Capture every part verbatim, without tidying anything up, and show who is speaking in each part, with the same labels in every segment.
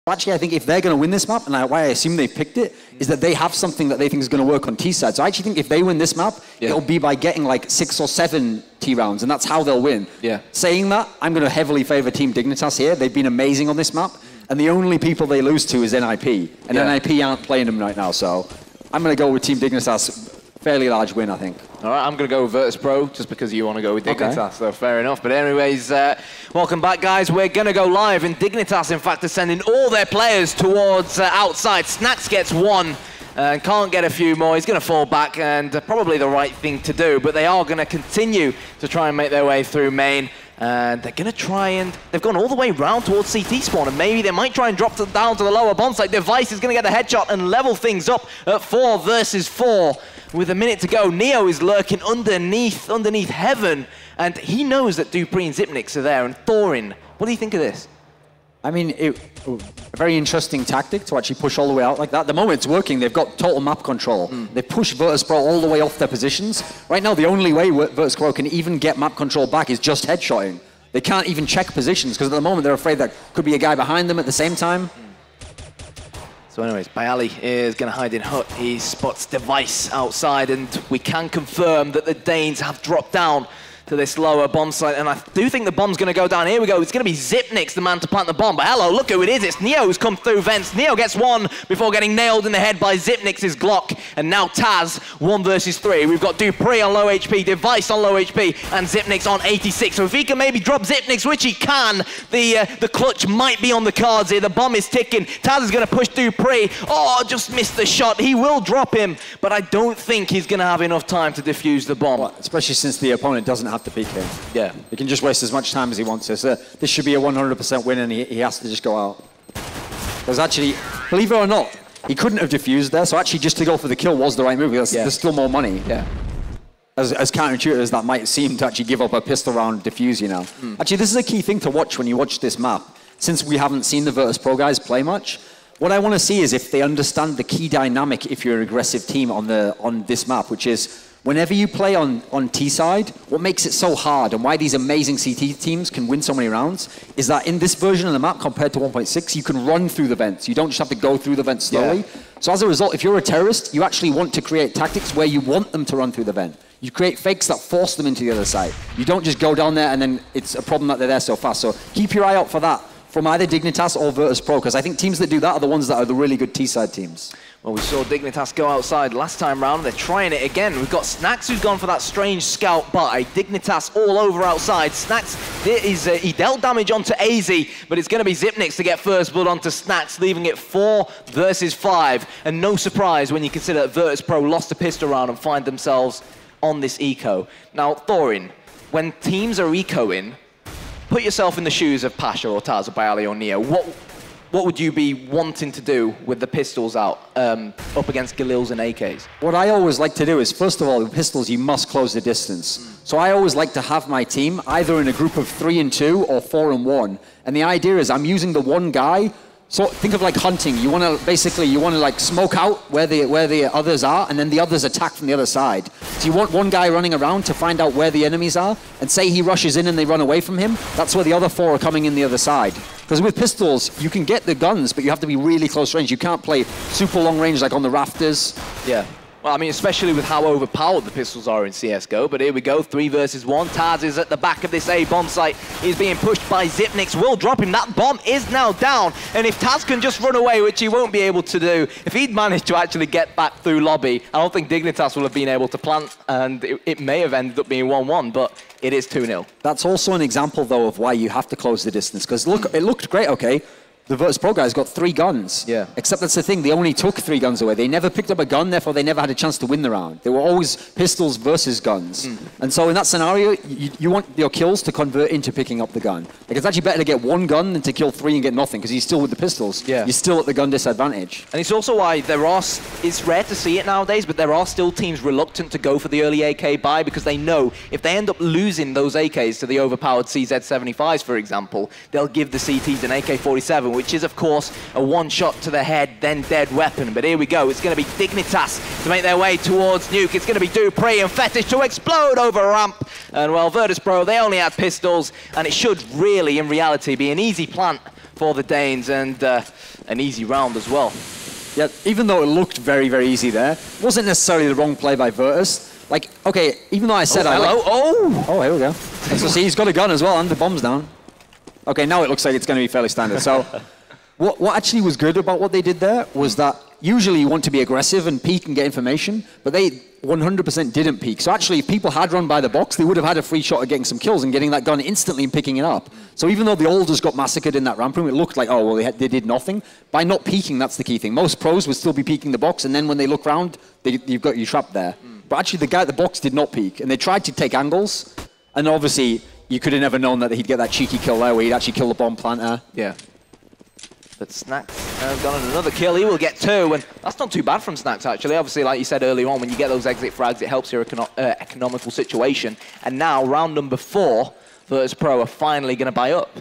Speaker 1: Actually, I think if they're going to win this map, and I, why I assume they picked it, is that they have something that they think is going to work on T side. So I actually think if they win this map, yeah. it'll be by getting like six or seven T rounds, and that's how they'll win.
Speaker 2: Yeah.
Speaker 1: Saying that, I'm going to heavily favor Team Dignitas here. They've been amazing on this map, and the only people they lose to is N I P, and yeah. N I P aren't playing them right now. So I'm going to go with Team Dignitas. Fairly large win, I think.
Speaker 2: All right, I'm going to go with virtus.pro just because you want to go with Dignitas, okay. so fair enough. But anyways, uh, welcome back, guys. We're going to go live, and Dignitas, in fact, are sending all their players towards uh, outside. Snacks gets one and can't get a few more. He's going to fall back, and uh, probably the right thing to do. But they are going to continue to try and make their way through main. And they're going to try and... They've gone all the way round towards C T spawn, and maybe they might try and drop to, down to the lower bomb site. Device is going to get the headshot and level things up at four versus four. With a minute to go, Neo is lurking underneath, underneath Heaven, and he knows that Dupree and Zipnix are there, and Thorin. What do you think of this?
Speaker 1: I mean, it, a very interesting tactic to actually push all the way out like that. The moment it's working, they've got total map control. Mm. They push virtus.pro all the way off their positions. Right now, the only way virtus.pro can even get map control back is just headshotting. They can't even check positions, because at the moment they're afraid that could be a guy behind them at the same time. Mm.
Speaker 2: So anyways, Bayali is going to hide in hut. He spots Device outside, and we can confirm that the Danes have dropped down to this lower bomb site, and I do think the bomb's going to go down. Here we go. It's going to be Zipnix, the man to plant the bomb. But hello, look who it is. It's Neo who's come through vents. Neo gets one before getting nailed in the head by Zipnix's Glock. And now Taz, one versus three. We've got Dupree on low H P, Device on low H P, and Zipnix on eighty-six. So if he can maybe drop Zipnix, which he can, the uh, the clutch might be on the cards here. The bomb is ticking. Taz is going to push Dupree. Oh, just missed the shot. He will drop him, but I don't think he's going to have enough time to defuse the bomb.
Speaker 1: Well, especially since the opponent doesn't have to peek him.
Speaker 2: Yeah.
Speaker 1: He can just waste as much time as he wants to. So this should be a one hundred percent win, and he, he has to just go out. Because actually, believe it or not, he couldn't have defused there, so actually just to go for the kill was the right move. There's, yeah. there's still more money.
Speaker 2: Yeah.
Speaker 1: As, as counterintuitive as that might seem to actually give up a pistol round defuse, you know. Mm. Actually, this is a key thing to watch when you watch this map. Since we haven't seen the virtus.pro guys play much, what I want to see is if they understand the key dynamic if you're an aggressive team on, the, on this map, which is whenever you play on, on T side, what makes it so hard and why these amazing C T teams can win so many rounds is that in this version of the map compared to one point six, you can run through the vents. You don't just have to go through the vents slowly. Yeah. So as a result, if you're a terrorist, you actually want to create tactics where you want them to run through the vent. You create fakes that force them into the other side. You don't just go down there and then it's a problem that they're there so fast. So keep your eye out for that from either Dignitas or virtus.pro, because I think teams that do that are the ones that are the really good T-side teams.
Speaker 2: Well, we saw Dignitas go outside last time round. They're trying it again. We've got Snacks who's gone for that strange scout buy. Dignitas all over outside. Snacks, is, uh, he dealt damage onto A Z, but it's going to be Zipnix to get first blood onto Snacks, leaving it four versus five. And no surprise when you consider that virtus.pro lost a pistol round and find themselves on this eco. Now, Thorin, when teams are ecoing, put yourself in the shoes of Pasha or Taz or Bayali or Neo. What, what would you be wanting to do with the pistols out um, up against Galils and A Ks?
Speaker 1: What I always like to do is, first of all, with pistols, you must close the distance. Mm. So I always like to have my team either in a group of three and two or four and one. And the idea is I'm using the one guy. So think of like hunting. You want to basically, you want to like smoke out where the, where the others are, and then the others attack from the other side. So you want one guy running around to find out where the enemies are, and say he rushes in and they run away from him, that's where the other four are coming in the other side. Because with pistols, you can get the guns, but you have to be really close range. You can't play super long range like on the rafters.
Speaker 2: Yeah. Well, I mean, especially with how overpowered the pistols are in C S G O. But here we go, three versus one. Taz is at the back of this A bomb site. He's being pushed by Zipnix. Will drop him. That bomb is now down. And if Taz can just run away, which he won't be able to do, if he'd managed to actually get back through lobby, I don't think Dignitas will have been able to plant. And it, it may have ended up being one one, but it is two nil.
Speaker 1: That's also an example, though, of why you have to close the distance. Because look, it looked great, okay? The virtus.pro guys got three guns.
Speaker 2: Yeah.
Speaker 1: Except that's the thing, they only took three guns away. They never picked up a gun, therefore they never had a chance to win the round. They were always pistols versus guns. Mm. And so in that scenario, you, you want your kills to convert into picking up the gun. Like, it's actually better to get one gun than to kill three and get nothing, because you're still with the pistols.
Speaker 2: Yeah.
Speaker 1: You're still at the gun disadvantage.
Speaker 2: And it's also why there are, it's rare to see it nowadays, but there are still teams reluctant to go for the early A K buy, because they know if they end up losing those A Ks to the overpowered C Z seventy-fives, for example, they'll give the C Ts an A K forty-seven, which is, of course, a one shot to the head, then dead weapon. But here we go. It's going to be Dignitas to make their way towards Nuke. It's going to be Dupree and Fetish to explode over ramp. And, well, virtus.pro, they only had pistols, and it should really, in reality, be an easy plant for the Danes. And uh, an easy round as well.
Speaker 1: Yeah, even though it looked very, very easy there, it wasn't necessarily the wrong play by Virtus. Like, okay, even though I said
Speaker 2: oh,
Speaker 1: I
Speaker 2: hello.
Speaker 1: like...
Speaker 2: Oh!
Speaker 1: Oh, here we go. So see, he's got a gun as well, and the bomb's down. Okay, now it looks like it's going to be fairly standard. So what, what actually was good about what they did there was that usually you want to be aggressive and peek and get information, but they one hundred percent didn't peek. So actually, if people had run by the box, they would have had a free shot at getting some kills and getting that gun instantly and picking it up. So even though the Alders got massacred in that ramp room, it looked like, oh, well, they, had, they did nothing. By not peeking, that's the key thing. Most pros would still be peeking the box, and then when they look around, they, you've got you trapped there. Mm. But actually, the guy at the box did not peek, and they tried to take angles, and obviously, you could have never known that he'd get that cheeky kill there where he'd actually kill the bomb planter.
Speaker 2: Yeah. But Snacks has got another kill. He will get two, and that's not too bad from Snacks, actually. Obviously, like you said earlier on, when you get those exit frags, it helps your econo uh, economical situation. And now, round number four, Virtus Pro are finally going to buy up.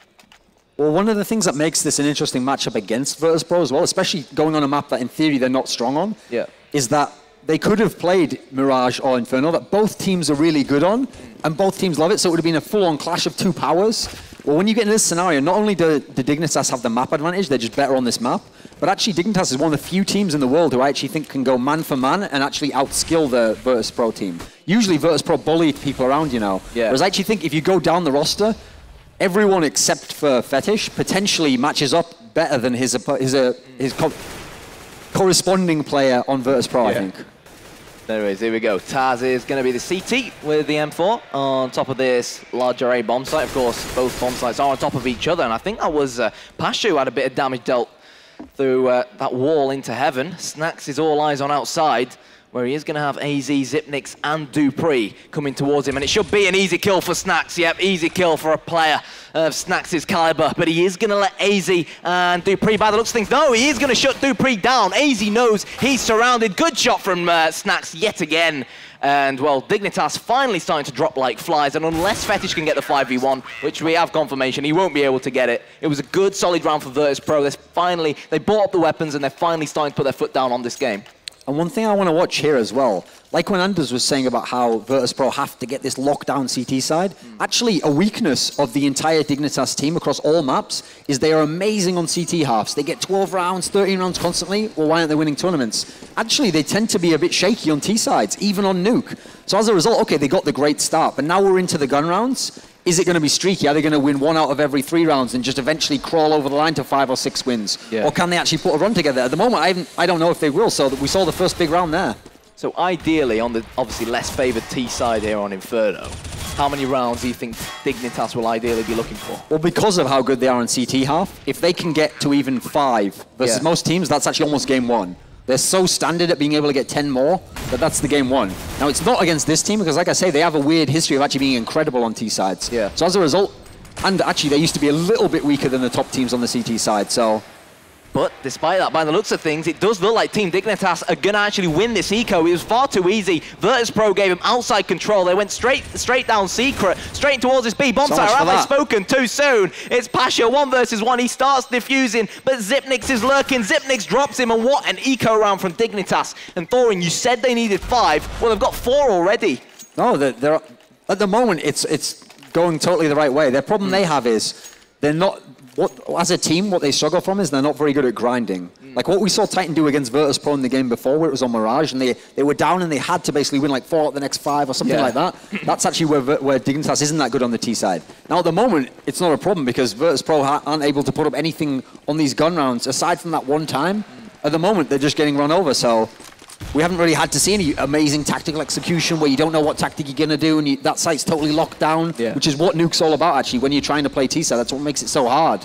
Speaker 1: Well, one of the things that makes this an interesting matchup against Virtus Pro as well, especially going on a map that in theory they're not strong on,
Speaker 2: yeah.
Speaker 1: is that they could have played Mirage or Inferno that both teams are really good on, and both teams love it, so it would have been a full-on clash of two powers. Well, when you get into this scenario, not only do the Dignitas have the map advantage, they're just better on this map, but actually Dignitas is one of the few teams in the world who I actually think can go man for man and actually outskill the Virtus Pro team. Usually Virtus Pro bully people around, you know.
Speaker 2: Yeah.
Speaker 1: Whereas I actually think if you go down the roster, everyone except for Fetish potentially matches up better than his, his, uh, his co corresponding player on Virtus Pro, yeah. I think.
Speaker 2: Anyways, here we go. Taz is going to be the C T with the M four on top of this large array bomb site. Of course, both bomb sites are on top of each other, and I think that was uh, Pashu who had a bit of damage dealt through uh, that wall into heaven. Snacks is all eyes on outside, where he is going to have A Z, Zipnix, and Dupree coming towards him, and it should be an easy kill for Snacks. Yep, easy kill for a player of Snacks' caliber, but he is going to let A Z and Dupree, by the looks of things, no, he is going to shut Dupree down. A Z knows he's surrounded. Good shot from uh, Snacks yet again. And, well, Dignitas finally starting to drop like flies, and unless Fetish can get the five v one, which we have confirmation, he won't be able to get it. It was a good, solid round for Virtus Pro. They're finally, they bought up the weapons, and they're finally starting to put their foot down on this game.
Speaker 1: And one thing I want to watch here as well, like when Anders was saying about how Virtus Pro have to get this lockdown C T side, mm. actually a weakness of the entire Dignitas team across all maps is they are amazing on C T halves. They get twelve rounds, thirteen rounds constantly. Well, why aren't they winning tournaments? Actually, they tend to be a bit shaky on T sides, even on Nuke. So as a result, okay, they got the great start, but now we're into the gun rounds. Is it going to be streaky? Are they going to win one out of every three rounds and just eventually crawl over the line to five or six wins? Yeah. Or can they actually put a run together? At the moment, I, haven't, I don't know if they will, so that we saw the first big round there.
Speaker 2: So ideally, on the obviously less favoured T side here on Inferno, how many rounds do you think Dignitas will ideally be looking for?
Speaker 1: Well, because of how good they are in C T half, if they can get to even five versus yeah. most teams, that's actually almost game one. They're so standard at being able to get ten more that that's the game one. Now, it's not against this team because, like I say, they have a weird history of actually being incredible on T sides.
Speaker 2: Yeah.
Speaker 1: So as a result, and actually they used to be a little bit weaker than the top teams on the C T side, so...
Speaker 2: But despite that, by the looks of things, it does look like Team Dignitas are going to actually win this eco. It was far too easy. Virtus Pro gave him outside control. They went straight straight down Secret, straight towards his B. Bomb
Speaker 1: so
Speaker 2: site, or have I spoken too soon? It's Pasha, one versus one. He starts defusing, but Zipnix is lurking. Zipnix drops him, and what an eco round from Dignitas. And Thorin, you said they needed five. Well, they've got four already.
Speaker 1: No, they're, they're at the moment, it's, it's going totally the right way. Their problem mm. they have is they're not... What, as a team, what they struggle from is they're not very good at grinding. Mm. Like what we saw Titan do against Virtus Pro in the game before, where it was on Mirage, and they, they were down and they had to basically win like four out of the next five or something yeah. like that. That's actually where, where Dignitas isn't that good on the T side. Now at the moment, it's not a problem because Virtus Pro aren't able to put up anything on these gun rounds aside from that one time. Mm. At the moment, they're just getting run over, so we haven't really had to see any amazing tactical execution where you don't know what tactic you're going to do and you, that site's totally locked down, yeah. which is what Nuke's all about, actually, when you're trying to play T-side. That's what makes it so hard.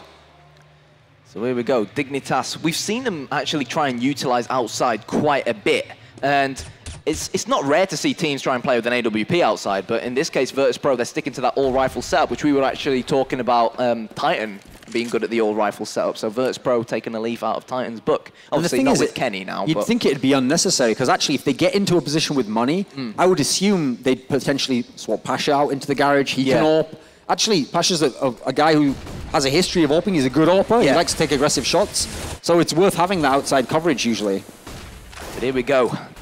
Speaker 2: So here we go, Dignitas. We've seen them actually try and utilize outside quite a bit. And it's, it's not rare to see teams try and play with an A W P outside, but in this case, Virtus Pro, they're sticking to that all-rifle setup, which we were actually talking about um, Titan being good at the all-rifle setup. So Virtus Pro taking a leaf out of Titan's book. Obviously not with Kenny now.
Speaker 1: You'd
Speaker 2: but
Speaker 1: think it'd be unnecessary, because actually if they get into a position with money, mm. I would assume they'd potentially swap Pasha out into the garage. He
Speaker 2: yeah.
Speaker 1: can AWP. Actually, Pasha's a, a, a guy who has a history of AWPing. He's a good AWPer. Yeah. He likes to take aggressive shots. So it's worth having that outside coverage usually.
Speaker 2: But here we go.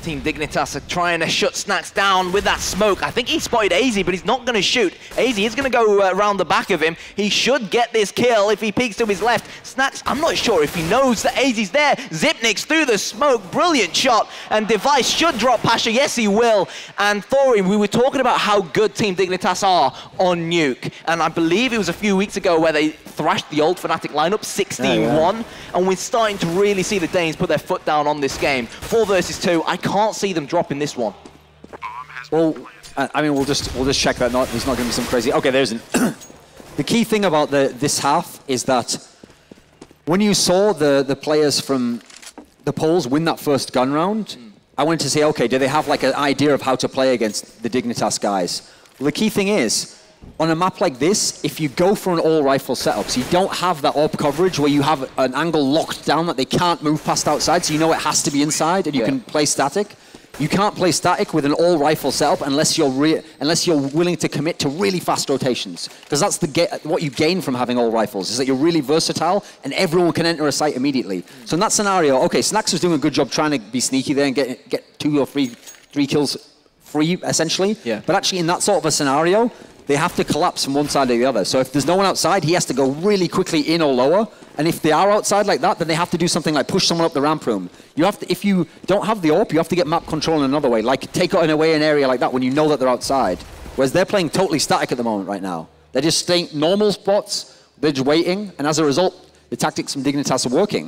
Speaker 2: Team Dignitas are trying to shut Snacks down with that smoke. I think he spotted A Z, but he's not going to shoot. A Z is going to go uh, around the back of him. He should get this kill if he peeks to his left. Snacks, I'm not sure if he knows that A Z's there. Zipnik's through the smoke. Brilliant shot. And Device should drop Pasha. Yes, he will. And Thorium, we were talking about how good Team Dignitas are on Nuke. And I believe it was a few weeks ago where they thrashed the old Fnatic lineup sixteen one. Yeah, yeah. And we're starting to really see the Danes put their foot down on this game. Four versus two. I can't see them dropping this one.
Speaker 1: Well, I mean, we'll just we'll just check that. Not there's not going to be some crazy. Okay, there's an. The key thing about the this half is that when you saw the the players from the polls win that first gun round, mm. I wanted to say, okay, do they have like an idea of how to play against the Dignitas guys? Well, the key thing is, on a map like this, if you go for an all-rifle setup, so you don't have that AWP coverage where you have an angle locked down that they can't move past outside, so you know it has to be inside, and you yeah. can play static. You can't play static with an all-rifle setup unless you're re unless you're willing to commit to really fast rotations, because that's the what you gain from having all rifles is that you're really versatile and everyone can enter a site immediately. Mm. So in that scenario, okay, Snacks was doing a good job trying to be sneaky there and get get two or three three kills free essentially. Yeah. But actually, in that sort of a scenario, they have to collapse from one side to the other. So if there's no one outside, he has to go really quickly in or lower. And if they are outside like that, then they have to do something like push someone up the ramp room. You have to, if you don't have the AWP, you have to get map control in another way, like take it away an area like that when you know that they're outside. Whereas they're playing totally static at the moment right now. They're just staying normal spots, they're just waiting, and as a result, the tactics from Dignitas are working.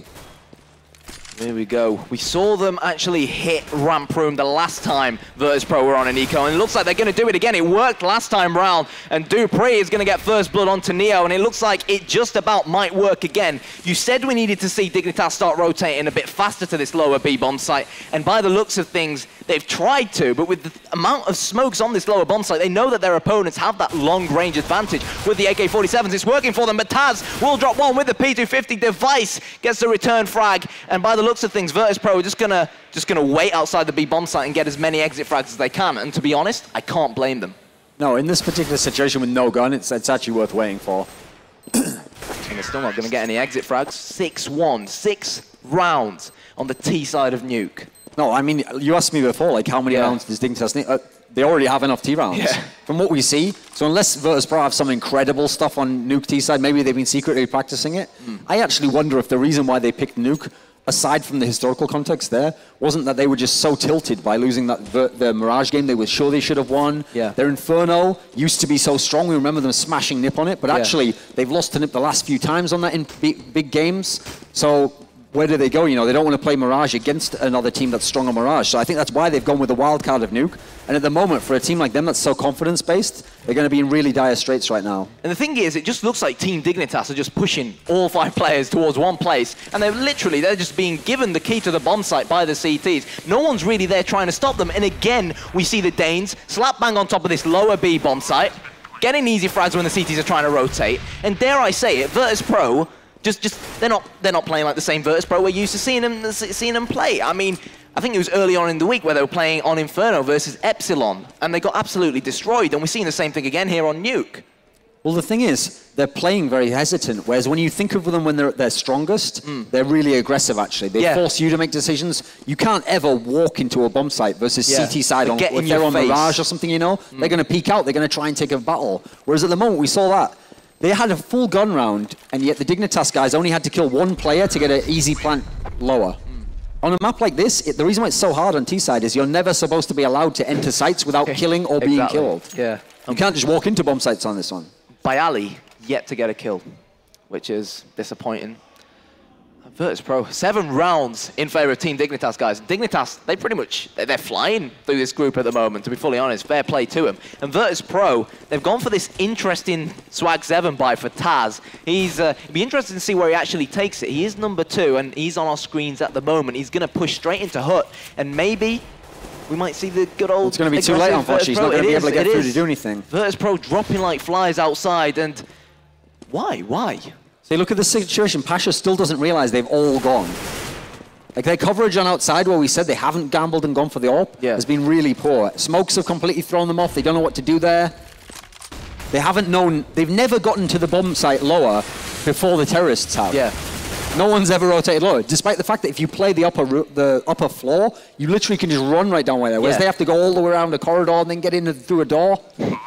Speaker 2: There we go. We saw them actually hit ramp room the last time virtus.pro were on an eco, and it looks like they're going to do it again. It worked last time round, and Dupree is going to get first blood onto Neo, and it looks like it just about might work again. You said we needed to see Dignitas start rotating a bit faster to this lower B bomb site, and by the looks of things, they've tried to, but with the amount of smokes on this lower bomb site, they know that their opponents have that long-range advantage with the A K forty-sevens. It's working for them, but Taz will drop one with the P two fifty. Device gets the return frag, and by the looks of things, virtus.pro are just gonna just gonna wait outside the B bomb site and get as many exit frags as they can. And to be honest, I can't blame them.
Speaker 1: No, in this particular situation with no gun, it's it's actually worth waiting for.
Speaker 2: And they're still not gonna get any exit frags. six one, six rounds on the T side of Nuke.
Speaker 1: No, I mean, you asked me before, like how many yeah. rounds does Dignitas need? Uh, they already have enough T rounds. Yeah. From what we see, so unless virtus.pro have some incredible stuff on Nuke T side, maybe they've been secretly practicing it. Mm. I actually wonder if the reason why they picked Nuke, aside from the historical context there, wasn't that they were just so tilted by losing that the Mirage game they were sure they should have won. Yeah. Their Inferno used to be so strong, we remember them smashing Nip on it, but yeah. actually they've lost to Nip the last few times on that in big, big games. So where do they go? You know, they don't want to play Mirage against another team that's strong on Mirage. So I think that's why they've gone with the wild card of Nuke. And at the moment, for a team like them that's so confidence-based, they're going to be in really dire straits right now.
Speaker 2: And the thing is, it just looks like Team Dignitas are just pushing all five players towards one place. And they're literally, they're just being given the key to the bomb site by the C Ts. No one's really there trying to stop them. And again, we see the Danes slap bang on top of this lower B bomb site, getting easy frags when the C Ts are trying to rotate. And dare I say it, virtus.pro, Just, just they're not, they're not playing like the same virtus.pro we're used to seeing them, seeing them play. I mean, I think it was early on in the week where they were playing on Inferno versus Epsilon, and they got absolutely destroyed. And we're seeing the same thing again here on Nuke.
Speaker 1: Well, the thing is, they're playing very hesitant. Whereas when you think of them when they're at their strongest, mm. they're really aggressive. Actually, they yeah. force you to make decisions. You can't ever walk into a bomb site versus yeah. C T side on. If they're on Mirage or something, you know, mm. they're going to peek out. They're going to try and take a battle. Whereas at the moment, we saw that. They had a full gun round, and yet the Dignitas guys only had to kill one player to get an easy plant lower. Mm. On a map like this, it, the reason why it's so hard on T-side is you're never supposed to be allowed to enter sites without killing or exactly. being killed. Yeah. You can't just walk into bomb sites on this one.
Speaker 2: Bayali yet to get a kill, which is disappointing. virtus.pro, seven rounds in favor of Team Dignitas, guys. Dignitas, they pretty much, they're flying through this group at the moment, to be fully honest. Fair play to them. And virtus.pro, they've gone for this interesting Swag seven buy for Taz. He's, uh, it'd be interesting to see where he actually takes it. He is number two, and he's on our screens at the moment. He's going to push straight into Hut, and maybe we might see the good old...
Speaker 1: It's going to be too late, unfortunately. He's not going to be able to get through to do anything.
Speaker 2: virtus.pro dropping like flies outside, and why? Why?
Speaker 1: See, look at the situation. Pasha still doesn't realize they've all gone. Like, their coverage on outside, where we said they haven't gambled and gone for the AWP, yeah. has been really poor. Smokes have completely thrown them off. They don't know what to do there. They haven't known... They've never gotten to the bomb site lower before the terrorists have.
Speaker 2: Yeah.
Speaker 1: No one's ever rotated lower, despite the fact that if you play the upper the upper floor, you literally can just run right down there, whereas yeah. they have to go all the way around a corridor and then get in through a door.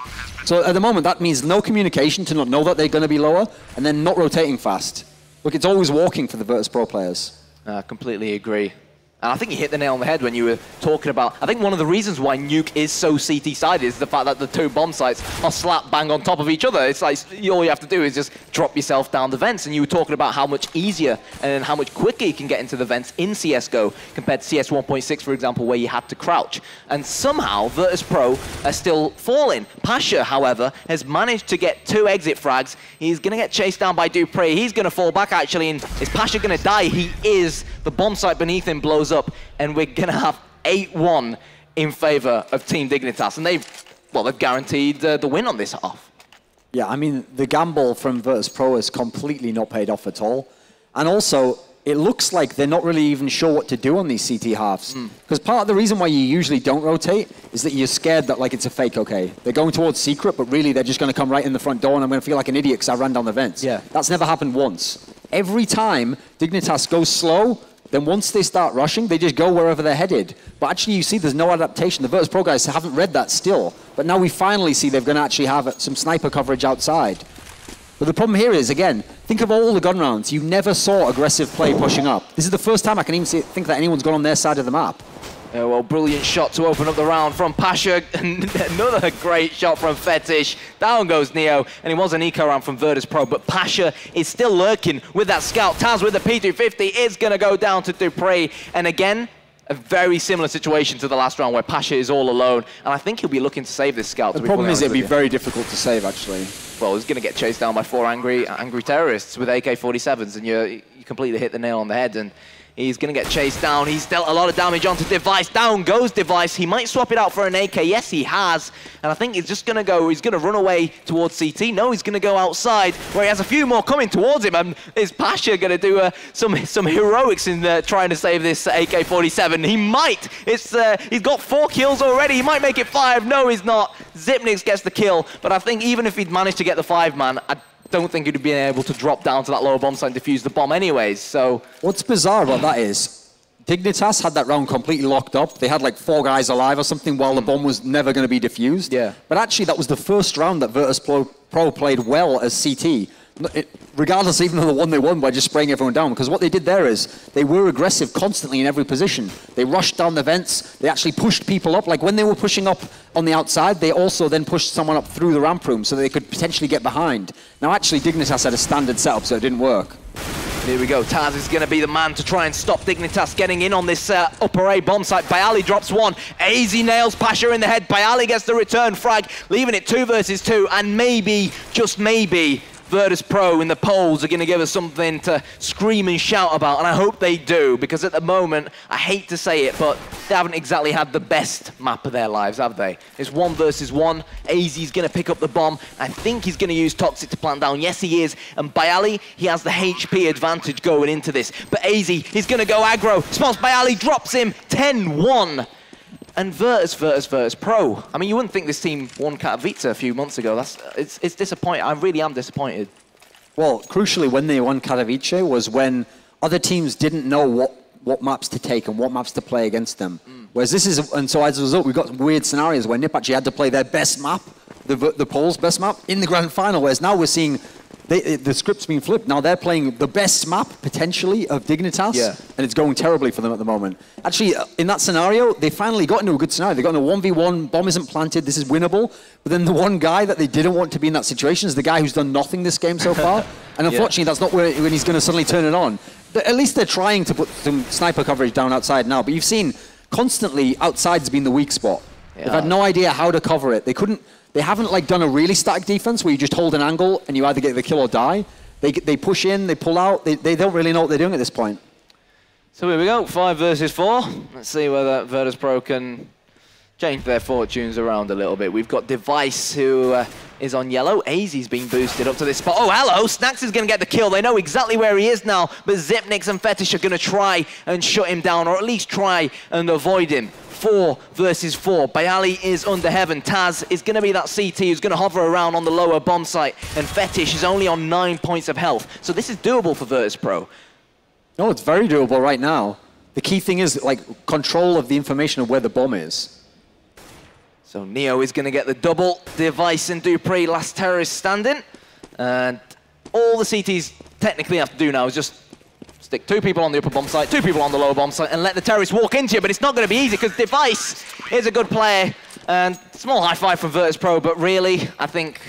Speaker 1: So at the moment, that means no communication to not know that they're going to be lower, and then not rotating fast. Look, it's always walking for the Virtus Pro players.
Speaker 2: I completely agree. And I think you hit the nail on the head when you were talking about, I think one of the reasons why Nuke is so C T-sided is the fact that the two bomb sites are slap bang on top of each other. It's like, all you have to do is just drop yourself down the vents. And you were talking about how much easier and how much quicker you can get into the vents in C S G O compared to C S one point six, for example, where you had to crouch. And somehow, Virtus Pro are still falling. Pasha, however, has managed to get two exit frags. He's going to get chased down by Dupree. He's going to fall back, actually. And is Pasha going to die? He is. The bomb site beneath him blows up, and we're going to have eight one in favor of Team Dignitas. And they've, well, they've guaranteed uh, the win on this half.
Speaker 1: Yeah, I mean, the gamble from Virtus Pro is completely not paid off at all. And also, it looks like they're not really even sure what to do on these C T halves. Because mm. part of the reason why you usually don't rotate is that you're scared that, like, it's a fake, okay? They're going towards secret, but really they're just going to come right in the front door and I'm going to feel like an idiot because I ran down the vents.
Speaker 2: Yeah.
Speaker 1: That's never happened once. Every time Dignitas goes slow, then once they start rushing, they just go wherever they're headed. But actually, you see there's no adaptation. The Virtus Pro guys haven't read that still. But now we finally see they're going to actually have some sniper coverage outside. But the problem here is, again, think of all the gun rounds. You never saw aggressive play pushing up. This is the first time I can even see, think that anyone's gone on their side of the map.
Speaker 2: Yeah, well, brilliant shot to open up the round from Pasha. Another great shot from Fetish. Down goes Neo, and it was an eco round from Virtus Pro, but Pasha is still lurking with that scout. Taz with the P two fifty is going to go down to Dupree. And again, a very similar situation to the last round where Pasha is all alone. And I think he'll be looking to save this scout.
Speaker 1: The problem is it'd be very difficult to save, actually.
Speaker 2: Well, he's going to get chased down by four angry angry terrorists with A K forty-sevens, and you you completely hit the nail on the head. And he's going to get chased down. He's dealt a lot of damage onto Device. Down goes Device. He might swap it out for an A K. Yes, he has. And I think he's just going to go, he's going to run away towards C T. No, he's going to go outside where he has a few more coming towards him. And is Pasha going to do uh, some some heroics in uh, trying to save this A K forty-seven? He might. It's uh, He's got four kills already. He might make it five. No, he's not. Zipnix gets the kill. But I think even if he'd managed to get the five man, I don't think he'd be able to drop down to that lower bomb site and defuse the bomb anyways, so...
Speaker 1: What's bizarre about that is, Dignitas had that round completely locked up. They had like four guys alive or something while the bomb was never going to be defused.
Speaker 2: Yeah.
Speaker 1: But actually, that was the first round that Virtus Pro, Pro played well as C T. It, regardless even of the one they won by just spraying everyone down, because what they did there is they were aggressive constantly in every position. They rushed down the vents, they actually pushed people up. Like when they were pushing up on the outside, they also then pushed someone up through the ramp room so they could potentially get behind. Now actually Dignitas had a standard setup, so it didn't work.
Speaker 2: Here we go, Taz is going to be the man to try and stop Dignitas getting in on this uh, upper A bomb site. Bayali drops one, A Z nails Pasha in the head, Bayali gets the return frag, leaving it two versus two, and maybe, just maybe, Virtus Pro in the polls are going to give us something to scream and shout about, and I hope they do, because at the moment, I hate to say it, but they haven't exactly had the best map of their lives, have they? It's one versus one. A Z's going to pick up the bomb. I think he's going to use Toxic to plant down. Yes, he is. And Bayali, he has the H P advantage going into this. But A Z, he's going to go aggro. Spots Bayali, drops him, ten one. And Virtus, Virtus, Virtus Pro. I mean, you wouldn't think this team won Katowice a few months ago. That's it's, it's disappointing. I really am disappointed.
Speaker 1: Well, crucially, when they won Katowice was when other teams didn't know what, what maps to take and what maps to play against them. Mm. Whereas this is, and so as a result, we've got weird scenarios where N I P actually had to play their best map, the, the polls best map, in the grand final, whereas now we're seeing They, the script's been flipped. Now they're playing the best map, potentially, of Dignitas,
Speaker 2: yeah.
Speaker 1: and it's going terribly for them at the moment. Actually, in that scenario, they finally got into a good scenario. They got into a one v one, bomb isn't planted, this is winnable, but then the one guy that they didn't want to be in that situation is the guy who's done nothing this game so far, and unfortunately, yeah. that's not where, when he's going to suddenly turn it on. At least they're trying to put some sniper coverage down outside now, but you've seen constantly outside's been the weak spot. Yeah. They've had no idea how to cover it. They couldn't. They haven't like done a really static defense where you just hold an angle and you either get the kill or die. They they push in, they pull out. They they don't really know what they're doing at this point.
Speaker 2: So here we go, five versus four. Let's see whether Virtus Pro can change their fortunes around a little bit. We've got Device, who uh, is on yellow. A Z's being boosted up to this spot. Oh, hello! Snacks is going to get the kill. They know exactly where he is now, but Zipnix and Fetish are going to try and shut him down, or at least try and avoid him. Four versus four. Bayali is under heaven. Taz is going to be that C T who's going to hover around on the lower bomb site, and Fetish is only on nine points of health. So this is doable for Virtus Pro.
Speaker 1: No, it's very doable right now. The key thing is like control of the information of where the bomb is.
Speaker 2: So Neo is going to get the double. Device and Dupree, last terrorist standing. And all the C Ts technically have to do now is just stick two people on the upper bomb site, two people on the lower bomb site, and let the terrorists walk into you. But it's not going to be easy because Device is a good player. And small high five from virtus.pro, but really, I think,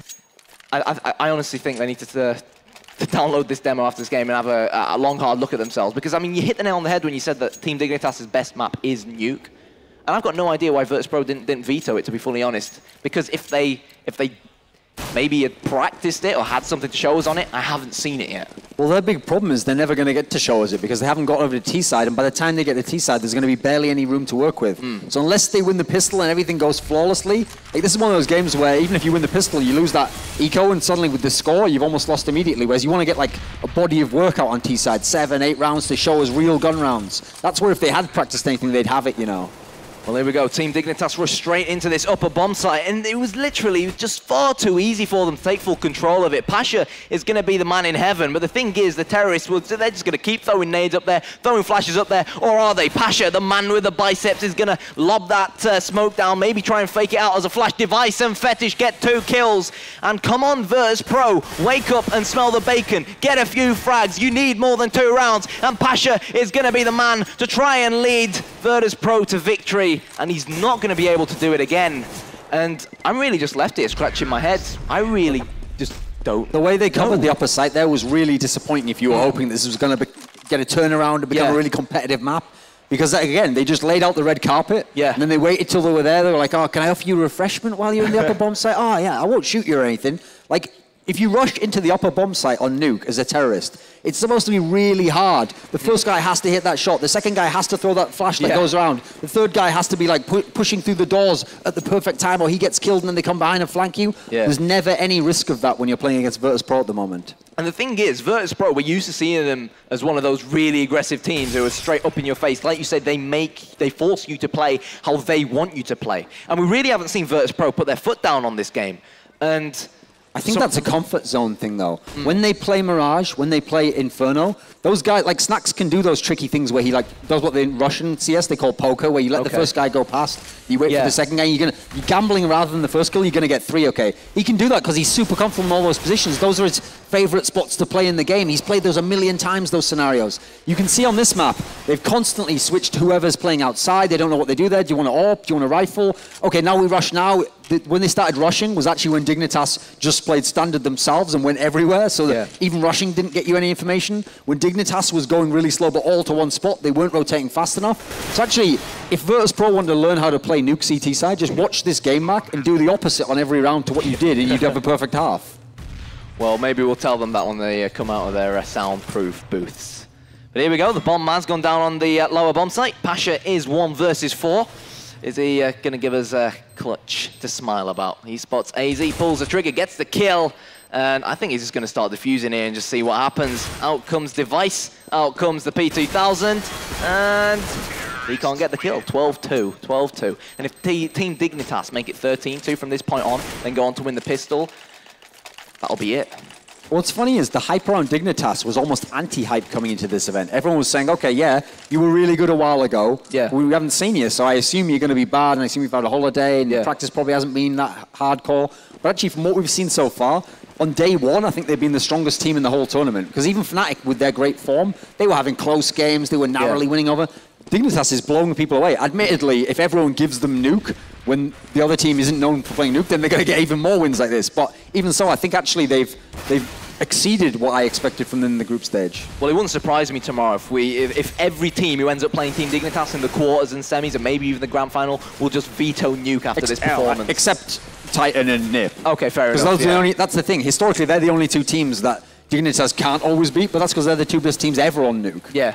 Speaker 2: I, I, I honestly think they need to, uh, to download this demo after this game and have a, a long, hard look at themselves. Because, I mean, you hit the nail on the head when you said that Team Dignitas' best map is Nuke. And I've got no idea why virtus.pro didn't, didn't veto it, to be fully honest. Because if they, if they maybe had practiced it or had something to show us on it, I haven't seen it yet.
Speaker 1: Well, their big problem is they're never going to get to show us it because they haven't got over to T side, and by the time they get to T side, there's going to be barely any room to work with. Mm. So unless they win the pistol and everything goes flawlessly, like this is one of those games where even if you win the pistol, you lose that eco, and suddenly with the score, you've almost lost immediately. Whereas you want to get like a body of work out on T side, seven, eight rounds to show us real gun rounds. That's where if they had practiced anything, they'd have it, you know.
Speaker 2: Well, here we go. Team Dignitas rushed straight into this upper bomb site, and it was literally just far too easy for them to take full control of it. Pasha is going to be the man in heaven, but the thing is, the terrorists, well, they're just going to keep throwing nades up there, throwing flashes up there, or are they? Pasha, the man with the biceps, is going to lob that uh, smoke down, maybe try and fake it out as a flash. Device and Fetish get two kills, and come on, virtus.pro, wake up and smell the bacon. Get a few frags. You need more than two rounds, and Pasha is going to be the man to try and lead virtus.pro to victory. And he's not going to be able to do it again. And I'm really just left here scratching my head. I really just don't
Speaker 1: The way they covered
Speaker 2: know.
Speaker 1: the upper site there was really disappointing if you were hoping this was going to get a turnaround and become
Speaker 2: Yeah.
Speaker 1: a really competitive map. Because, again, they just laid out the red carpet,
Speaker 2: yeah.
Speaker 1: and then they waited till they were there. They were like, oh, can I offer you a refreshment while you're in the upper bomb site? Oh, yeah, I won't shoot you or anything. Like, if you rush into the upper bomb site on Nuke as a terrorist, it's supposed to be really hard. The first guy has to hit that shot. The second guy has to throw that flash that
Speaker 2: yeah.
Speaker 1: goes around. The third guy has to be like pu pushing through the doors at the perfect time, or he gets killed and then they come behind and flank you.
Speaker 2: Yeah.
Speaker 1: There's never any risk of that when you're playing against virtus.pro at the moment.
Speaker 2: And the thing is, virtus.pro, we're used to seeing them as one of those really aggressive teams who are straight up in your face. Like you said, they make, they force you to play how they want you to play. And we really haven't seen virtus.pro put their foot down on this game. And
Speaker 1: I think
Speaker 2: so,
Speaker 1: that's a comfort zone thing, though. Mm. When they play Mirage, when they play Inferno, those guys, like Snacks can do those tricky things where he like does what in Russian C S they call poker, where you let okay. the first guy go past, you wait yeah. for the second guy, you're gonna you're gambling rather than the first kill, you're gonna get three, okay. He can do that because he's super comfortable in all those positions. Those are his favorite spots to play in the game. He's played those a million times, those scenarios. You can see on this map, they've constantly switched to whoever's playing outside. They don't know what they do there. Do you want to AWP? Do you want to rifle? Okay, now we rush now. When they started rushing was actually when Dignitas just played standard themselves and went everywhere, so that yeah. even rushing didn't get you any information. When Dignitas was going really slow but all to one spot, they weren't rotating fast enough. So actually, if virtus.pro wanted to learn how to play Nuke C T side, just watch this game, Mac, and do the opposite on every round to what you did, and you'd have a perfect half.
Speaker 2: Well, maybe we'll tell them that when they uh, come out of their uh, soundproof booths. But here we go, the bomb man's gone down on the uh, lower bomb site. Pasha is one versus four. Is he uh, going to give us a clutch to smile about? He spots A Z, pulls the trigger, gets the kill, and I think he's just going to start defusing here and just see what happens. Out comes Device, out comes the P two thousand, and he can't get the kill. twelve two, twelve two. And if T Team Dignitas make it thirteen two from this point on, then go on to win the pistol, that'll be it.
Speaker 1: What's funny is the hype around Dignitas was almost anti-hype coming into this event. Everyone was saying, okay, yeah, you were really good a while ago.
Speaker 2: Yeah.
Speaker 1: We haven't seen you, so I assume you're going to be bad, and I assume you've had a holiday, and
Speaker 2: yeah.
Speaker 1: practice probably hasn't been that hardcore. But actually, from what we've seen so far, on day one, I think they've been the strongest team in the whole tournament. Because even Fnatic, with their great form, they were having close games, they were narrowly yeah. winning over. Dignitas is blowing people away. Admittedly, if everyone gives them Nuke, when the other team isn't known for playing Nuke, then they're going to get even more wins like this. But even so, I think actually they've they've exceeded what I expected from them in the group stage.
Speaker 2: Well, it wouldn't surprise me tomorrow if we, if, if every team who ends up playing Team Dignitas in the quarters and semis, and maybe even the grand final, will just veto Nuke after Ex this performance.
Speaker 1: Except Titan and Nip.
Speaker 2: Okay, fair enough.
Speaker 1: Because
Speaker 2: yeah.
Speaker 1: the only, that's the thing. Historically, they're the only two teams that Dignitas can't always beat, but that's because they're the two best teams ever on Nuke.
Speaker 2: Yeah.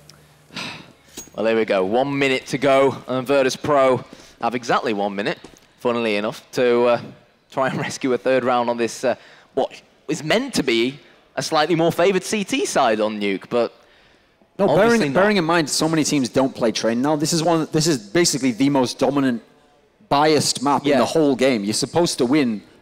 Speaker 2: Well, there we go. One minute to go, and virtus.pro have exactly one minute, funnily enough, to uh, try and rescue a third round on this, uh, what is meant to be a slightly more favoured C T side on Nuke, but
Speaker 1: no. Bearing, bearing in mind, so many teams don't play train now. This is one. This is basically the most dominant, biased map yeah. in the whole game. You're supposed to win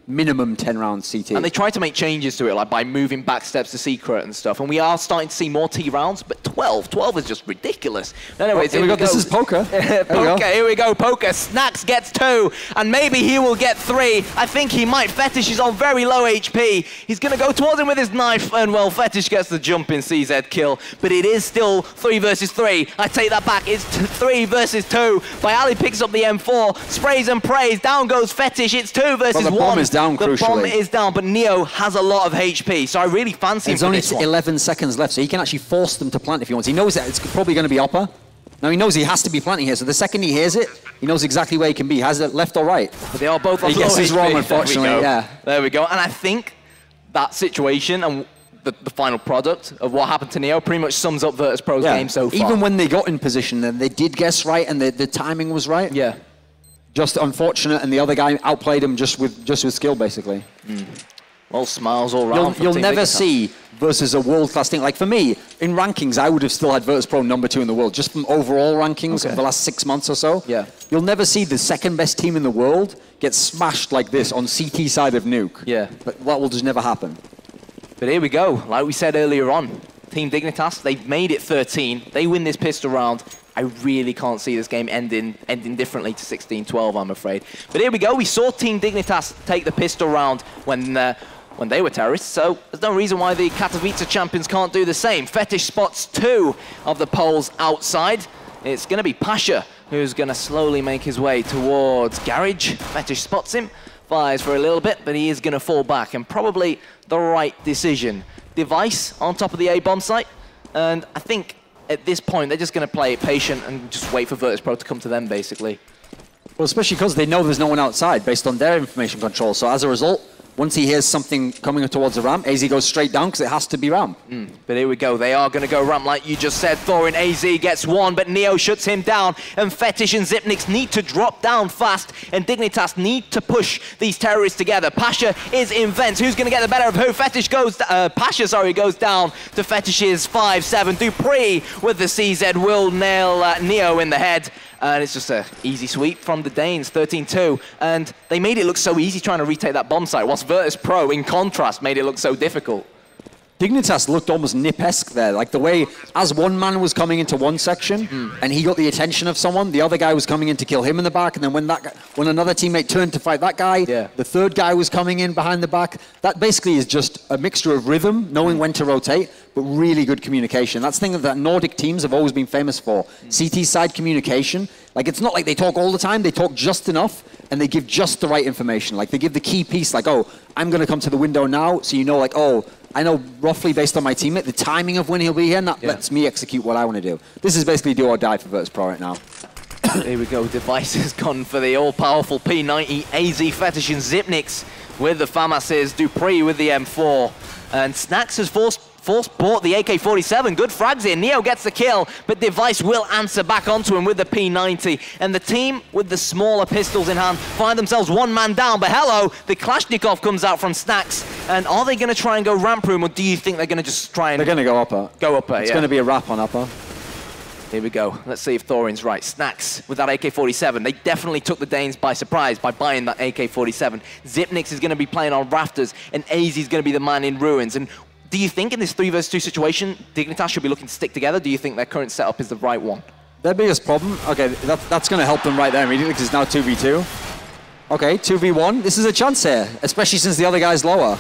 Speaker 1: minimum ten rounds C T.
Speaker 2: And they tried to make changes to it, like by moving back steps to secret and stuff. And we are starting to see more T rounds, but twelve, twelve is just ridiculous. Anyways,
Speaker 1: well, here we go. This is poker.
Speaker 2: Poker, here we go. Poker. Snacks gets two, and maybe he will get three. I think he might. Fetish is on very low H P. He's going to go towards him with his knife, and well, Fetish gets the jump in C Z kill. But it is still three versus three. I take that back. It's three versus two. Bayali picks up the M four, sprays and prays. Down goes Fetish. It's two versus
Speaker 1: well, the
Speaker 2: one.
Speaker 1: Bomb is down,
Speaker 2: the
Speaker 1: crucially.
Speaker 2: bomb is down, but Neo has a lot of H P, so I really fancy him.
Speaker 1: There's only
Speaker 2: this one.
Speaker 1: eleven seconds left, so he can actually force them to plant if he wants. He knows that it's probably going to be upper. Now he knows he has to be planting here, so the second he hears it, he knows exactly where he can be. Has it left or right?
Speaker 2: But they are both on
Speaker 1: he
Speaker 2: low
Speaker 1: guesses
Speaker 2: H P.
Speaker 1: wrong, unfortunately.
Speaker 2: There we go.
Speaker 1: Yeah.
Speaker 2: There we go. And I think that situation and the, the final product of what happened to Neo pretty much sums up virtus.pro's
Speaker 1: yeah.
Speaker 2: game so far.
Speaker 1: Even when they got in position, then they did guess right and the, the timing was right.
Speaker 2: Yeah.
Speaker 1: Just unfortunate, and the other guy outplayed him just with just with skill, basically.
Speaker 2: Mm. Well, smiles all around.
Speaker 1: You'll, you'll never Dignitas. see versus a world-class team. Like for me, in rankings, I would have still had virtus.pro number two in the world, just from overall rankings
Speaker 2: okay.
Speaker 1: of the last six months or so.
Speaker 2: Yeah.
Speaker 1: You'll never see the second best team in the world get smashed like this on C T side of Nuke.
Speaker 2: Yeah.
Speaker 1: But that will just never happen.
Speaker 2: But here we go. Like we said earlier on, Team Dignitas, they've made it thirteen. They win this pistol round. I really can't see this game ending ending differently to sixteen twelve, I'm afraid. But here we go. We saw Team Dignitas take the pistol round when uh, when they were terrorists, so there's no reason why the Katowice champions can't do the same. Fetish spots two of the Poles outside. It's going to be Pasha who's going to slowly make his way towards Garage. Fetish spots him, fires for a little bit, but he is going to fall back, and probably the right decision. Device on top of the A bomb site, and I think at this point, they're just going to play it patient and just wait for virtus.pro to come to them, basically.
Speaker 1: Well, especially because they know there's no one outside based on their information control. So as a result, once he hears something coming towards the ramp, A Z goes straight down because it has to be ramp.
Speaker 2: Mm. But here we go. They are going to go ramp like you just said. Thorin A Z gets one, but Neo shuts him down. And Fetish and Zipnix need to drop down fast. And Dignitas need to push these terrorists together. Pasha is in vents. Who's going to get the better of who? Fetish goes, uh, Pasha, sorry, goes down to Fetish's five seven. Dupree with the C Z will nail uh, Neo in the head. And it's just an easy sweep from the Danes, thirteen two. And they made it look so easy trying to retake that bomb site, whilst virtus.pro, in contrast, made it look so difficult.
Speaker 1: Dignitas looked almost Nip-esque there, like the way, as one man was coming into one section, mm. and he got the attention of someone, the other guy was coming in to kill him in the back, and then when that guy, when another teammate turned to fight that guy,
Speaker 2: yeah.
Speaker 1: the third guy was coming in behind the back. That basically is just a mixture of rhythm, knowing mm. when to rotate, but really good communication. That's the thing that Nordic teams have always been famous for. Mm. C T side communication. Like, it's not like they talk all the time, they talk just enough, and they give just the right information. Like, they give the key piece, like, oh, I'm going to come to the window now, so you know, like, oh, I know roughly based on my teammate, the timing of when he'll be here, and that yeah. lets me execute what I want to do. This is basically do or die for virtus.pro right now.
Speaker 2: Here we go, Device has gone for the all-powerful P ninety, A Z, Fetish and Zipnix with the FAMASs, Dupree with the M four, and Snacks has forced Force bought the A K forty-seven, good frags here. Neo gets the kill, but Device will answer back onto him with the P ninety. And the team with the smaller pistols in hand find themselves one man down. But hello, the Kalashnikov comes out from Snacks. And are they going to try and go ramp room, or do you think they're going to just try and...
Speaker 1: They're going to go upper.
Speaker 2: Go upper,
Speaker 1: It's
Speaker 2: yeah.
Speaker 1: going to be a wrap on upper.
Speaker 2: Here we go. Let's see if Thorin's right. Snacks with that A K forty-seven. They definitely took the Danes by surprise by buying that A K forty-seven. Zipnix is going to be playing on rafters, and A Z is going to be the man in ruins. And do you think in this three versus two situation, Dignitas should be looking to stick together? Do you think their current setup is the right one?
Speaker 1: Their biggest problem, okay, that, that's going to help them right there immediately because it's now two v two. Okay, two v one. This is a chance here, especially since the other guy's lower.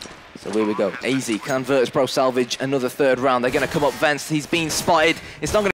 Speaker 2: So here we go. A Z can virtus.pro salvage another third round. They're going to come up vents. He's been spotted. It's not going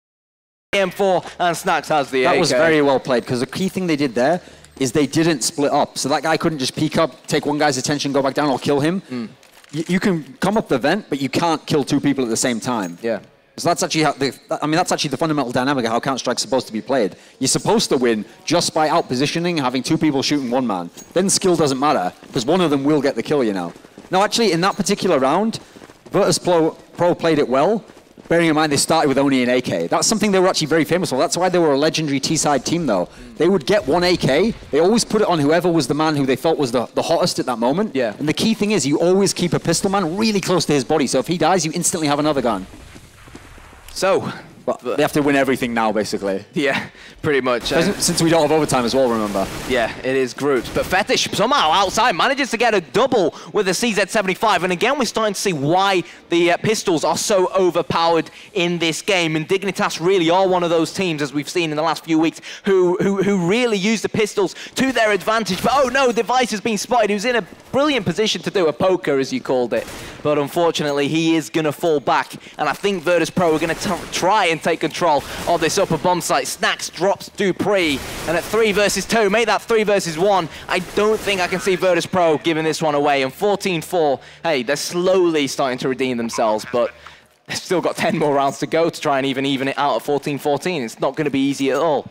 Speaker 2: to M four, and Snacks has the
Speaker 1: That
Speaker 2: A K.
Speaker 1: was very well played because the key thing they did there is they didn't split up. So that guy couldn't just peek up, take one guy's attention, go back down, or kill him. Mm. You, you can come up the vent, but you can't kill two people at the same time.
Speaker 2: Yeah.
Speaker 1: So that's actually how the, I mean, that's actually the fundamental dynamic of how Counter-Strike's supposed to be played. You're supposed to win just by out-positioning, having two people shooting one man. Then skill doesn't matter, because one of them will get the kill, you know. Now, actually, in that particular round, virtus.pro played it well, bearing in mind they started with only an A K. That's something they were actually very famous for. That's why they were a legendary T-side team, though. They would get one A K. They always put it on whoever was the man who they felt was the, the hottest at that moment.
Speaker 2: Yeah.
Speaker 1: And the key thing is you always keep a pistol man really close to his body. So if he dies, you instantly have another gun.
Speaker 2: So,
Speaker 1: But they have to win everything now, basically.
Speaker 2: Yeah, pretty much.
Speaker 1: Uh, Since we don't have overtime as well, remember?
Speaker 2: Yeah, it is groups. But Fetish somehow outside manages to get a double with the C Z seventy-five. And again, we're starting to see why the uh, Pistols are so overpowered in this game. And Dignitas really are one of those teams, as we've seen in the last few weeks, who, who, who really use the Pistols to their advantage. But oh no, Device has been spotted. He was in a brilliant position to do a poker, as you called it. But unfortunately, he is going to fall back. And I think virtus pro are going to try and take control of this upper bomb site. Snacks drops Dupree, and at three versus two, make that three versus one. I don't think I can see virtus pro giving this one away. And fourteen four, hey, they're slowly starting to redeem themselves, but they've still got ten more rounds to go to try and even even it out at fourteen fourteen. It's not going to be easy at all.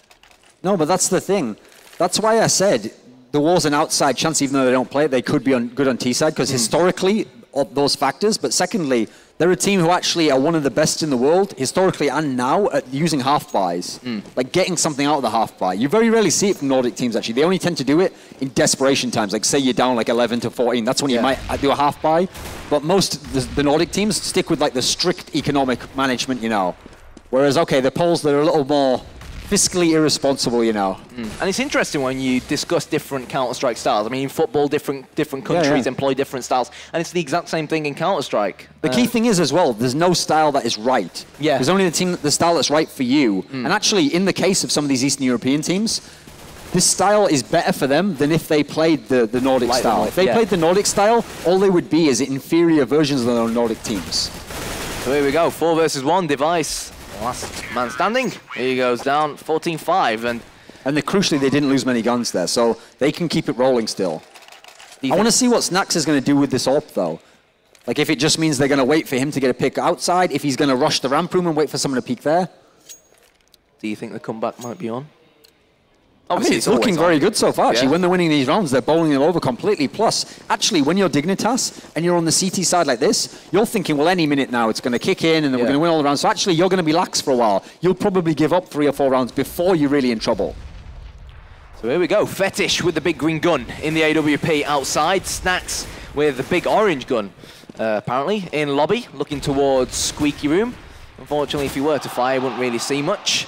Speaker 1: No, but that's the thing. That's why I said there was an outside chance, even though they don't play it, they could be on, good on T-side, because mm. historically, of those factors, but secondly, they're a team who actually are one of the best in the world, historically and now, at using half buys. Mm. Like getting something out of the half buy. You very rarely see it from Nordic teams, actually. They only tend to do it in desperation times. Like say you're down like eleven to fourteen, that's when yeah. you might do a half buy. But most the, the Nordic teams stick with like the strict economic management, you know. Whereas, okay, the Poles, they're a little more fiscally irresponsible, you know.
Speaker 2: Mm. And it's interesting when you discuss different Counter-Strike styles. I mean, in football, different different countries yeah, yeah. employ different styles, and it's the exact same thing in Counter-Strike.
Speaker 1: The uh, key thing is as well, there's no style that is right.
Speaker 2: Yeah.
Speaker 1: There's only the team, the style that's right for you. Mm. And actually, in the case of some of these Eastern European teams, this style is better for them than if they played the, the Nordic like style. The, if they yeah. played the Nordic style, all they would be is inferior versions of their Nordic teams.
Speaker 2: So here we go, four versus one, Device. Last man standing. He goes down, fourteen five. And
Speaker 1: and the, crucially, they didn't lose many guns there, so they can keep it rolling still. I want to see what Snacks is going to do with this A W P, though. Like, if it just means they're going to wait for him to get a pick outside, if he's going to rush the ramp room and wait for someone to peek there.
Speaker 2: Do you think the comeback might be on?
Speaker 1: Obviously, I mean, it's, it's looking very on. good so far, actually.
Speaker 2: Yeah.
Speaker 1: When they're winning these rounds, they're bowling them over completely. Plus, actually, when you're Dignitas and you're on the C T side like this, you're thinking, well, any minute now, it's going to kick in and then yeah. we're going to win all the rounds. So actually, you're going to be lax for a while. You'll probably give up three or four rounds before you're really in trouble.
Speaker 2: So here we go. Fetish with the big green gun in the A W P outside. Snacks with the big orange gun, uh, apparently, in lobby, looking towards Squeaky Room. Unfortunately, if he were to fire, wouldn't really see much.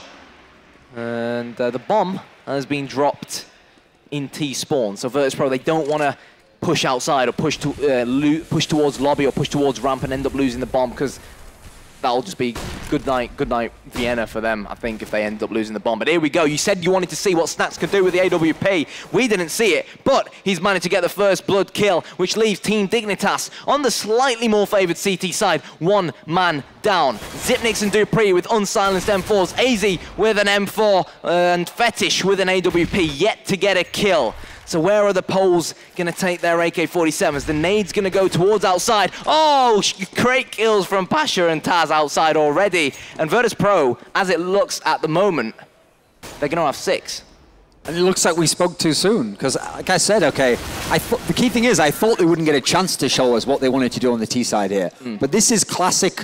Speaker 2: And uh, the bomb has been dropped in T-spawn. So virtus pro, they don't want to push outside or push to uh, push towards lobby or push towards ramp and end up losing the bomb, because that'll just be good night, good night Vienna for them, I think, if they end up losing the bomb. But here we go. You said you wanted to see what Snacks could do with the A W P. We didn't see it, but he's managed to get the first blood kill, which leaves Team Dignitas on the slightly more favored C T side, one man down. Zipnix and Dupree with unsilenced M fours, A Z with an M four, uh, and Fetish with an A W P, yet to get a kill. So where are the Poles going to take their A K forty-sevens? The nade's going to go towards outside. Oh, great kills from Pasha and Taz outside already. And virtus pro, as it looks at the moment, they're going to have six.
Speaker 1: And it looks like we spoke too soon, because like I said, okay, I the key thing is I thought they wouldn't get a chance to show us what they wanted to do on the T side here. Mm. But this is classic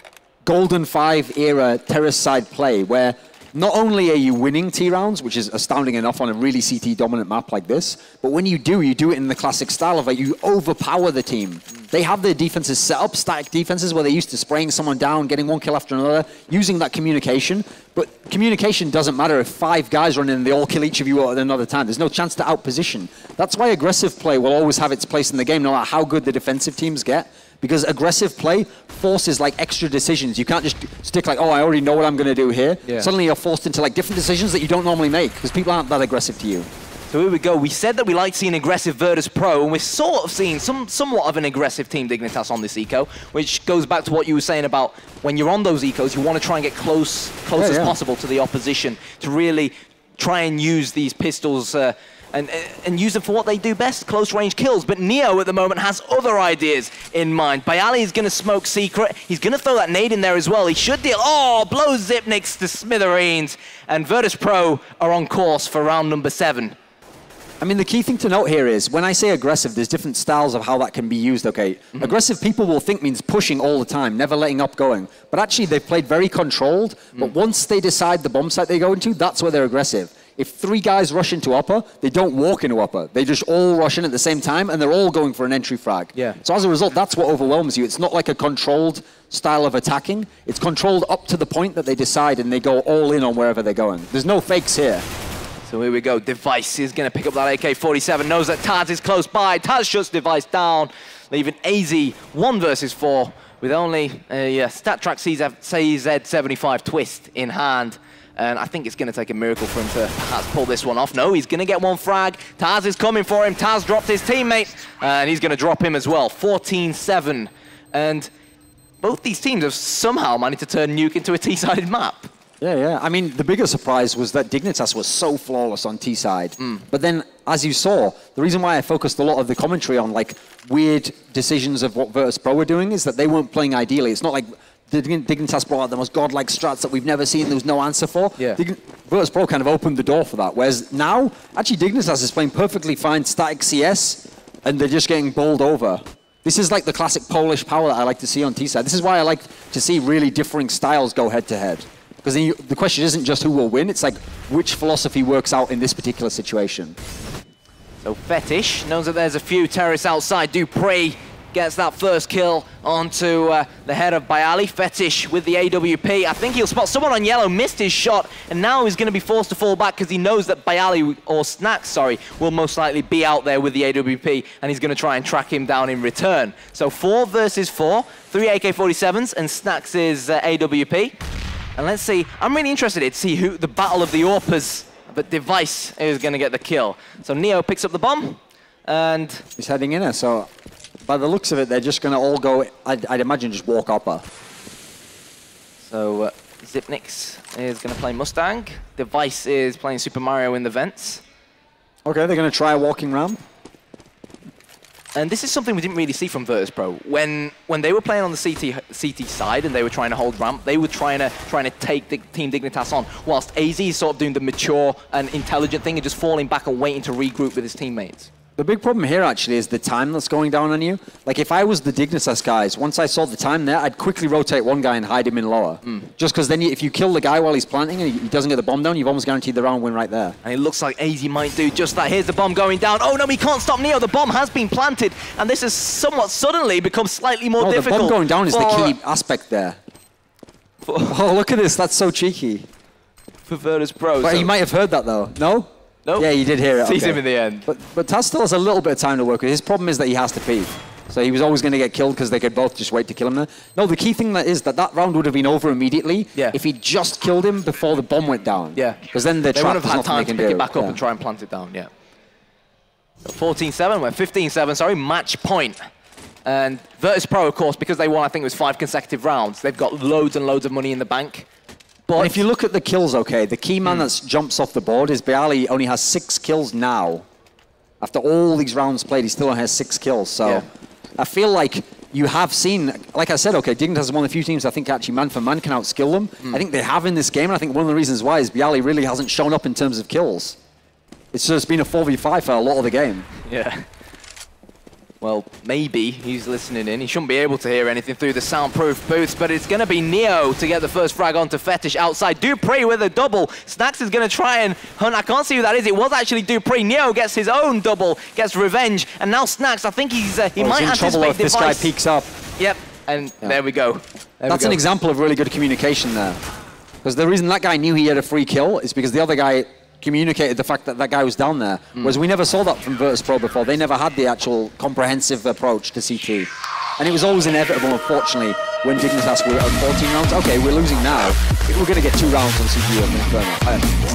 Speaker 1: Golden Five era terrace side play, where not only are you winning T rounds, which is astounding enough on a really C T dominant map like this, but when you do, you do it in the classic style of like you overpower the team. Mm. They have their defenses set up, static defenses, where they're used to spraying someone down, getting one kill after another, using that communication. But communication doesn't matter if five guys run in and they all kill each of you at another time. There's no chance to outposition. That's why aggressive play will always have its place in the game, no matter how good the defensive teams get. Because aggressive play forces like extra decisions. You can't just stick like, oh, I already know what I'm going to do here. Yeah. Suddenly you're forced into like different decisions that you don't normally make because people aren't that aggressive to you.
Speaker 2: So here we go. We said that we like seeing aggressive virtus pro, and we're sort of seeing some somewhat of an aggressive Team Dignitas on this eco, which goes back to what you were saying about when you're on those ecos, you want to try and get close, close yeah, as yeah. possible to the opposition to really try and use these pistols uh, And, and use them for what they do best, close-range kills. But Neo, at the moment, has other ideas in mind. Bayali is going to smoke Secret. He's going to throw that nade in there as well. He should deal. Oh, blows Zipnix to smithereens. And virtus pro are on course for round number seven.
Speaker 1: I mean, the key thing to note here is, when I say aggressive, there's different styles of how that can be used, okay? Mm-hmm. Aggressive people will think means pushing all the time, never letting up going. But actually, they've played very controlled. Mm. But once they decide the bomb site they go into, that's where they're aggressive. if three guys rush into upper, they don't walk into upper. They just all rush in at the same time, and they're all going for an entry frag.
Speaker 2: Yeah.
Speaker 1: So as a result, that's what overwhelms you. It's not like a controlled style of attacking. It's controlled up to the point that they decide, and they go all in on wherever they're going. There's no fakes here.
Speaker 2: So here we go. Device is going to pick up that A K forty-seven. Knows that Taz is close by. Taz shuts Device down, leaving A Z one versus four with only a uh, StatTrack C Z seventy-five twist in hand. And I think it's going to take a miracle for him to perhaps pull this one off. No, he's going to get one frag. Taz is coming for him. Taz dropped his teammate, and he's going to drop him as well. fourteen seven. And both these teams have somehow managed to turn Nuke into a T-sided map.
Speaker 1: Yeah, yeah. I mean, the bigger surprise was that Dignitas was so flawless on T-side. Mm. But then, as you saw, the reason why I focused a lot of the commentary on like weird decisions of what virtus pro were doing is that they weren't playing ideally. It's not like Dignitas brought out the most godlike strats that we've never seen, there was no answer for.
Speaker 2: Yeah.
Speaker 1: Dig virtus pro kind of opened the door for that, whereas now, actually Dignitas is playing perfectly fine static C S, and they're just getting bowled over. This is like the classic Polish power that I like to see on T-side. This is why I like to see really differing styles go head-to-head. Because the, the question isn't just who will win, it's like which philosophy works out in this particular situation.
Speaker 2: So Fetish knows that there's a few terrorists outside. Dupree gets that first kill onto uh, the head of Bayali. Fetish with the A W P. I think he'll spot someone on yellow, missed his shot, and now he's going to be forced to fall back because he knows that Bayali, or Snacks, sorry, will most likely be out there with the A W P, and he's going to try and track him down in return. So four versus four, three A K forty-sevens, and Snacks' uh, A W P. And let's see, I'm really interested to see who the battle of the Orpas, but Device is going to get the kill. So Neo picks up the bomb, and
Speaker 1: he's heading in there, so by the looks of it, they're just going to all go, I'd, I'd imagine, just walk upper.
Speaker 2: So uh, Zipnix is going to play Mustang. Device is playing Super Mario in the vents.
Speaker 1: Okay, they're going to try a walking ramp.
Speaker 2: And this is something we didn't really see from virtus pro. When when they were playing on the C T C T side and they were trying to hold ramp, they were trying to trying to take the Team Dignitas on, whilst A Z is sort of doing the mature and intelligent thing and just falling back and waiting to regroup with his teammates.
Speaker 1: The big problem here, actually, is the time that's going down on you. Like, if I was the Dignitas guys, once I saw the time there, I'd quickly rotate one guy and hide him in lower. Mm. Just because then you, if you kill the guy while he's planting and he doesn't get the bomb down, you've almost guaranteed the round win right there.
Speaker 2: And it looks like A Z might do just that. Here's the bomb going down. Oh, no, he can't stop Neo. The bomb has been planted, and this has somewhat suddenly become slightly more
Speaker 1: no,
Speaker 2: difficult.
Speaker 1: The bomb going down is
Speaker 2: for,
Speaker 1: the key aspect there. For, oh, look at this. That's so cheeky.
Speaker 2: For virtus pro.
Speaker 1: But
Speaker 2: so.
Speaker 1: you might have heard that, though. No?
Speaker 2: Nope.
Speaker 1: Yeah, you did hear it.
Speaker 2: Sees
Speaker 1: okay.
Speaker 2: him in the end.
Speaker 1: But, but Taz still has a little bit of time to work with. His problem is that he has to peek. So he was always going to get killed because they could both just wait to kill him there. No, the key thing that is that that round would have been over immediately
Speaker 2: yeah.
Speaker 1: if he just killed him before the bomb went down.
Speaker 2: Yeah.
Speaker 1: Because then the
Speaker 2: they
Speaker 1: trap
Speaker 2: would have had time to pick
Speaker 1: do.
Speaker 2: it back up
Speaker 1: yeah.
Speaker 2: and try and plant it down, yeah. fourteen seven, we're fifteen seven, sorry, match point. And virtus pro, of course, because they won, I think it was five consecutive rounds, they've got loads and loads of money in the bank. But
Speaker 1: and if you look at the kills, okay, the key man mm. that jumps off the board is Bayali. Only has six kills now. After all these rounds played, he still only has six kills. So
Speaker 2: yeah.
Speaker 1: I feel like you have seen, like I said, okay, Dignitas is one of the few teams I think actually man for man can outskill them. Mm. I think they have in this game, and I think one of the reasons why is Bayali really hasn't shown up in terms of kills. It's just been a four v five for a lot of the game.
Speaker 2: Yeah. Well, maybe he's listening in. He shouldn't be able to hear anything through the soundproof booths, but it's going to be Neo to get the first frag onto Fetish outside. Dupree with a double. Snacks is going to try and hunt. I can't see who that is. It was actually Dupree. Neo gets his own double, gets revenge, and now Snacks, I think he's uh, he
Speaker 1: oh,
Speaker 2: might
Speaker 1: he's in
Speaker 2: anticipate
Speaker 1: trouble if
Speaker 2: Device.
Speaker 1: this guy peeks up.
Speaker 2: Yep, and yeah. there we go. There
Speaker 1: That's
Speaker 2: we go.
Speaker 1: an example of really good communication there. Because the reason that guy knew he had a free kill is because the other guy communicated the fact that that guy was down there. Mm. Whereas we never saw that from virtus pro before. They never had the actual comprehensive approach to C T. And it was always inevitable, unfortunately, when Dignitas were at fourteen rounds. Okay, we're losing now. We're going to get two rounds on C T.